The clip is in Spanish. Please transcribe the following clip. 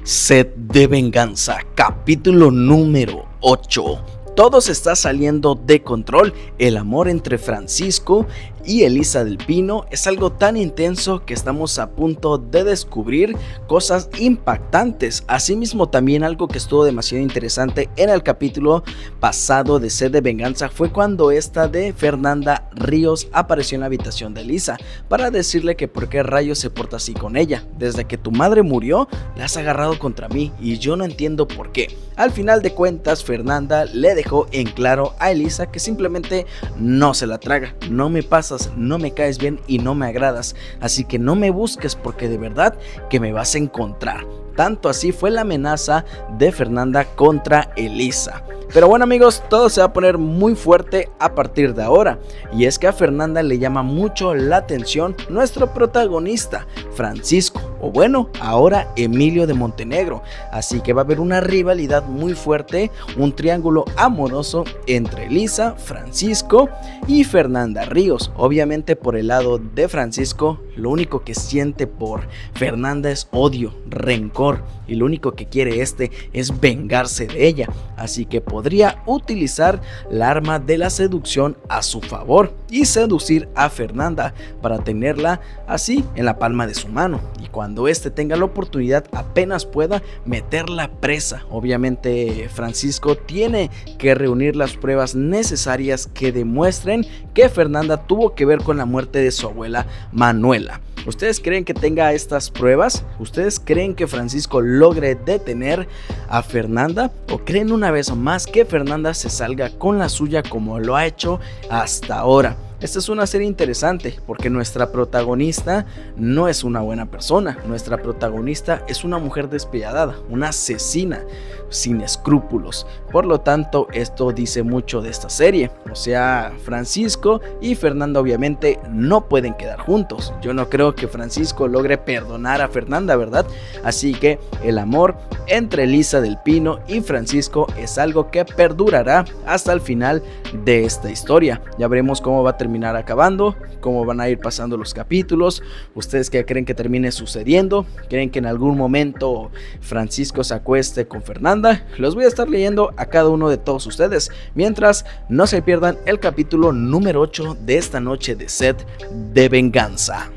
Sed de venganza, capítulo número 8. Todo se está saliendo de control. El amor entre Francisco y Elisa del Pino es algo tan intenso que estamos a punto de descubrir cosas impactantes. Asimismo, también algo que estuvo demasiado interesante en el capítulo pasado de Sed de Venganza fue cuando esta de Fernanda Ríos apareció en la habitación de Elisa para decirle que por qué rayos se porta así con ella. Desde que tu madre murió, la has agarrado contra mí y yo no entiendo por qué. Al final de cuentas, Fernanda le dejó en claro a Elisa que simplemente no se la traga. No me pasas, no me caes bien y no me agradas, así que no me busques porque de verdad que me vas a encontrar. Tanto así fue la amenaza de Fernanda contra Elisa. Pero bueno amigos, todo se va a poner muy fuerte a partir de ahora. Y es que a Fernanda le llama mucho la atención nuestro protagonista, Francisco. O bueno, ahora Emilio de Montenegro. Así que va a haber una rivalidad muy fuerte, un triángulo amoroso entre Elisa, Francisco y Fernanda Ríos. Obviamente por el lado de Francisco, lo único que siente por Fernanda es odio, rencor. Y lo único que quiere es vengarse de ella. Así que podría utilizar la arma de la seducción a su favor y seducir a Fernanda para tenerla así en la palma de su mano. Y cuando tenga la oportunidad, apenas pueda, meterla presa. Obviamente Francisco tiene que reunir las pruebas necesarias que demuestren que Fernanda tuvo que ver con la muerte de su abuela Manuela. ¿Ustedes creen que tenga estas pruebas? ¿Ustedes creen que Francisco logre detener a Fernanda? ¿O creen una vez más que Fernanda se salga con la suya como lo ha hecho hasta ahora? Esta es una serie interesante porque nuestra protagonista no es una buena persona. Nuestra protagonista es una mujer despiadada, una asesina sin escrúpulos. Por lo tanto, esto dice mucho de esta serie. O sea, Francisco y Fernanda obviamente no pueden quedar juntos. Yo no creo que Francisco logre perdonar a Fernanda, ¿verdad? Así que el amor entre Elisa del Pino y Francisco es algo que perdurará hasta el final de esta historia. Ya veremos cómo va a terminar acabando, cómo van a ir pasando los capítulos. ¿Ustedes qué creen que termine sucediendo? ¿Creen que en algún momento Francisco se acueste con Fernanda? Los voy a estar leyendo a cada uno de todos ustedes. Mientras, no se pierdan el capítulo número 8 de esta noche de Sed de Venganza.